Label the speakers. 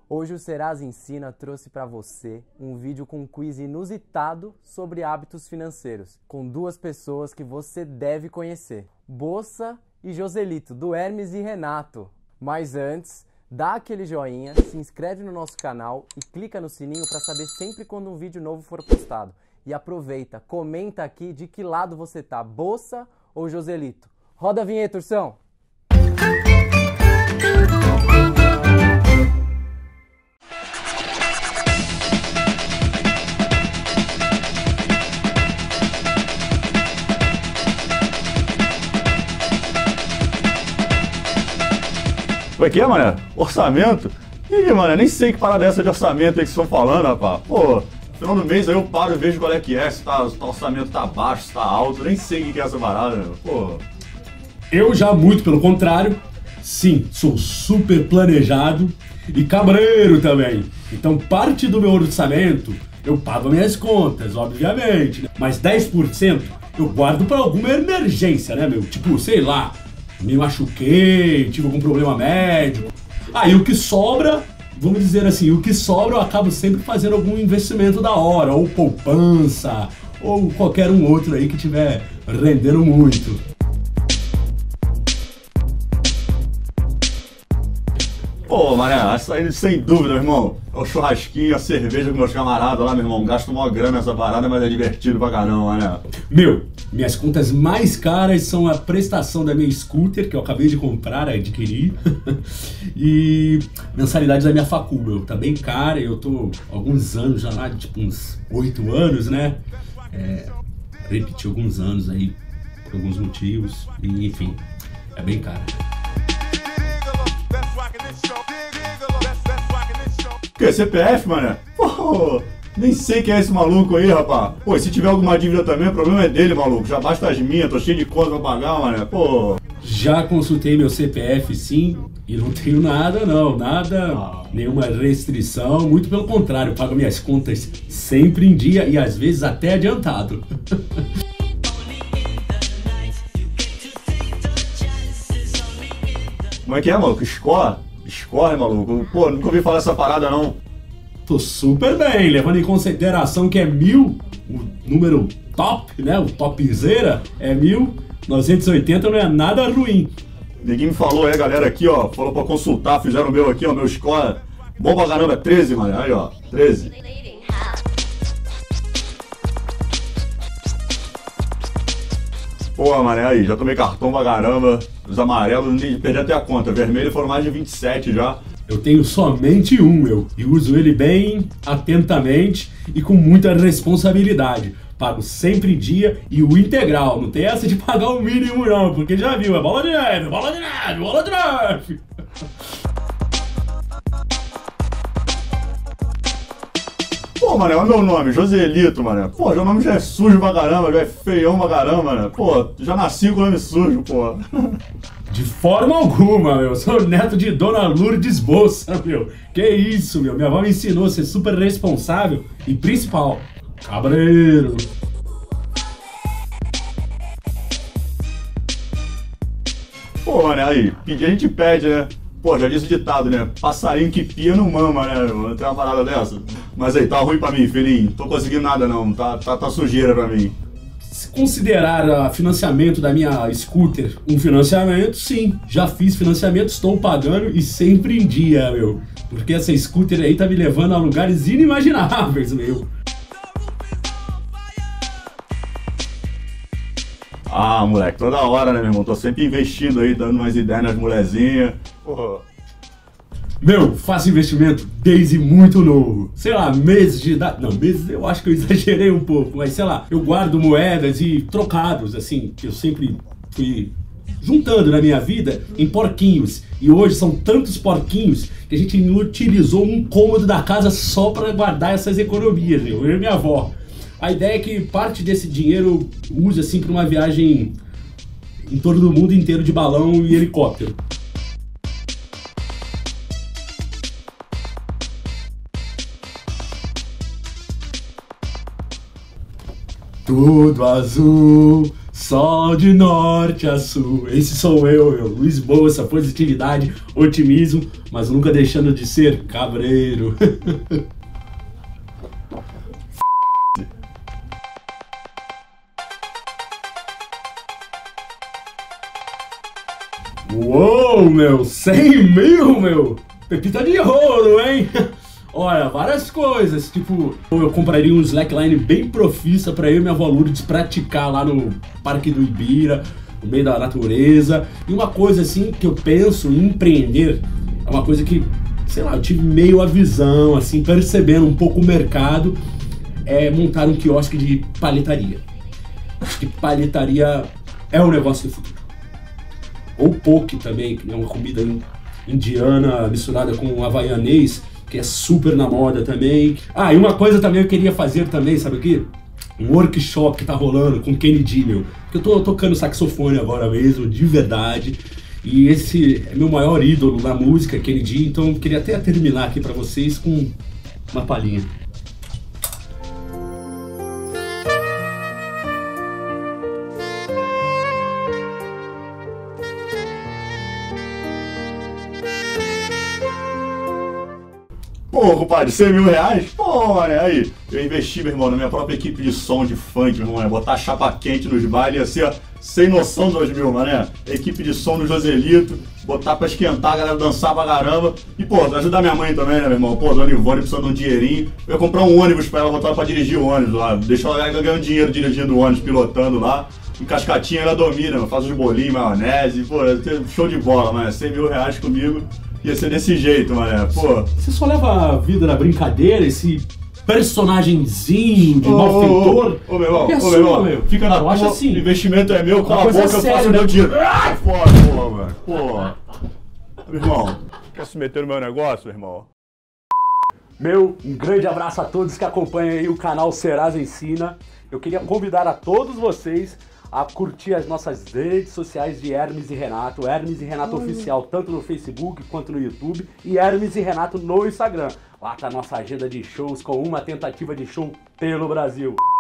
Speaker 1: Hoje o Serasa Ensina trouxe para você um vídeo com um quiz inusitado sobre hábitos financeiros, com duas pessoas que você deve conhecer, Bossa e Joselito, do Hermes e Renato. Mas antes, dá aquele joinha, se inscreve no nosso canal e clica no sininho para saber sempre quando um vídeo novo for postado. E aproveita, comenta aqui de que lado você tá, Bossa ou Joselito. Roda a vinheta, Ursão!
Speaker 2: Como é que é, mané? Orçamento? Ih, mané, nem sei que parada é essa de orçamento aí que vocês estão falando, rapaz. Pô, no final do mês aí eu paro e vejo qual é que é, se o orçamento tá baixo, se tá alto, nem sei o que é essa parada, meu. Pô.
Speaker 3: Eu já, muito pelo contrário, sim, sou super planejado e cabreiro também. Então parte do meu orçamento eu pago minhas contas, obviamente, né? Mas 10% eu guardo pra alguma emergência, né, meu? Tipo, sei lá, me machuquei, tive algum problema médico. Aí o que sobra, vamos dizer assim, o que sobra eu acabo sempre fazendo algum investimento da hora, ou poupança, ou qualquer um outro aí que tiver rendendo muito.
Speaker 2: Pô, mané, essa aí sem dúvida, meu irmão. É o churrasquinho, a cerveja com meus camaradas lá, meu irmão. Gasto mó grana nessa parada, mas é divertido pra caramba, mané.
Speaker 3: Meu, minhas contas mais caras são a prestação da minha scooter, que eu acabei de comprar, adquirir, e mensalidade da minha facul, meu. Tá bem cara, eu tô há alguns anos já lá, tipo uns 8 anos, né? Repeti alguns anos aí, por alguns motivos, e enfim, é bem caro.
Speaker 2: O que? CPF, mané? Pô, nem sei quem é esse maluco aí, rapaz. Pô, se tiver alguma dívida também, o problema é dele, maluco. Já basta as minhas, tô cheio de conta pra pagar, mané. Pô.
Speaker 3: Já consultei meu CPF, sim, e não tenho nada, não. Nada, nenhuma restrição. Muito pelo contrário, pago minhas contas sempre em dia e às vezes até adiantado.
Speaker 2: Como é que é, maluco? Escorre, maluco. Pô, nunca ouvi falar essa parada, não.
Speaker 3: Tô super bem, levando em consideração que é 1000, o número top, né? O topzera é 1980, não é nada ruim.
Speaker 2: Ninguém me falou aí, galera, aqui, ó. Falou pra consultar, fizeram o meu aqui, ó. Meu score. Bom pra caramba, é 13, mano. Aí, ó. 13. Pô, mané, aí, já tomei cartão pra caramba. Os amarelos, perdi até a conta. Vermelho foram mais de 27 já.
Speaker 3: Eu tenho somente um, meu, e uso ele bem, atentamente e com muita responsabilidade. Pago sempre em dia e o integral. Não tem essa de pagar o mínimo, não, porque já viu, é bola de neve, bola de neve, bola de neve.
Speaker 2: Pô, mané, olha meu nome, Joselito, mané. Pô, já o nome já é sujo pra caramba, já é feião pra caramba, mané. Pô, já nasci com o nome sujo, pô.
Speaker 3: De forma alguma, meu. Sou neto de Dona Lourdes Bossa, meu. Que isso, meu. Minha avó me ensinou a ser super responsável e, principal, cabreiro.
Speaker 2: Pô, mané, aí, pedir a gente pede, né? Pô, já disse o ditado, né? Passarinho que pia não mama, né? Não tem uma parada dessa. Mas aí, tá ruim pra mim, filhinho. Tô conseguindo nada, não. Tá sujeira pra mim.
Speaker 3: Se considerar o financiamento da minha scooter um financiamento, sim. Já fiz financiamento, estou pagando e sempre em dia, meu. Porque essa scooter aí tá me levando a lugares inimagináveis, meu.
Speaker 2: Ah, moleque, toda hora, né, meu irmão? Tô sempre investindo aí, dando umas ideias nas molezinhas. Porra.
Speaker 3: Meu, faço investimento desde muito novo. Sei lá, meses de idade. Não, meses eu acho que eu exagerei um pouco. Mas sei lá, eu guardo moedas e trocados, assim, que eu sempre fui juntando na minha vida em porquinhos. E hoje são tantos porquinhos que a gente utilizou um cômodo da casa só para guardar essas economias, eu e minha avó. A ideia é que parte desse dinheiro use assim para uma viagem em torno do mundo inteiro de balão e helicóptero.
Speaker 4: Tudo azul,
Speaker 3: Só de norte a sul. Esse sou eu, Luiz Bolsa, positividade, otimismo, mas nunca deixando de ser cabreiro. Uou, meu, 100 mil, meu, pepita de ouro, hein? Olha, várias coisas, tipo, eu compraria um slackline bem profissa pra eu e minha avó Lourdes praticar lá no Parque do Ibira, no meio da natureza. E uma coisa assim que eu penso em empreender, é uma coisa que, sei lá, eu tive meio a visão, assim, percebendo um pouco o mercado, é montar um quiosque de paletaria. Acho que paletaria é um negócio do futuro. Ou poke também, que é uma comida indiana misturada com havaianês, que é super na moda também. Ah, e uma coisa também eu queria fazer também, sabe o quê? Um workshop que tá rolando com Kenny G, meu. Porque eu tô tocando saxofone agora mesmo, de verdade. E esse é meu maior ídolo na música, Kenny G. Então eu queria até terminar aqui pra vocês com uma palhinha.
Speaker 2: Pô, compadre, 100 mil reais? Pô, mané, aí, eu investi, meu irmão, na minha própria equipe de som de funk, meu irmão, né? Botar chapa quente nos bailes, ia ser, sem noção, 2 mil, mané. Equipe de som no Joselito, botar pra esquentar, a galera dançar pra caramba. E, pô, ajudar minha mãe também, né, meu irmão? Pô, dona Ivone precisando de um dinheirinho. Eu ia comprar um ônibus pra ela, botar ela pra dirigir o ônibus lá. Deixa ela ganhando dinheiro dirigindo o ônibus, pilotando lá. Em Cascatinha ela domina, faz os bolinhos, maionese, pô, show de bola, mané. 100 mil reais comigo. Ia ser desse jeito, mané, pô.
Speaker 3: Você só leva a vida na brincadeira, esse personagemzinho de malfeitor?
Speaker 2: Ô, meu irmão, meu, fica na
Speaker 3: acha
Speaker 2: tua,
Speaker 3: assim.
Speaker 2: O investimento é meu, cala a boca, eu faço
Speaker 3: séria,
Speaker 2: o meu
Speaker 3: né?
Speaker 2: dinheiro. Ah, fora, pô, mano. Pô. Meu irmão, quer se meter no meu negócio, irmão?
Speaker 3: Meu, um grande abraço a todos que acompanham aí o canal Serasa Ensina. Eu queria convidar a todos vocês a curtir as nossas redes sociais de Hermes e Renato. Hermes e Renato Oficial, tanto no Facebook quanto no YouTube. E Hermes e Renato no Instagram. Lá tá a nossa agenda de shows com uma tentativa de show pelo Brasil.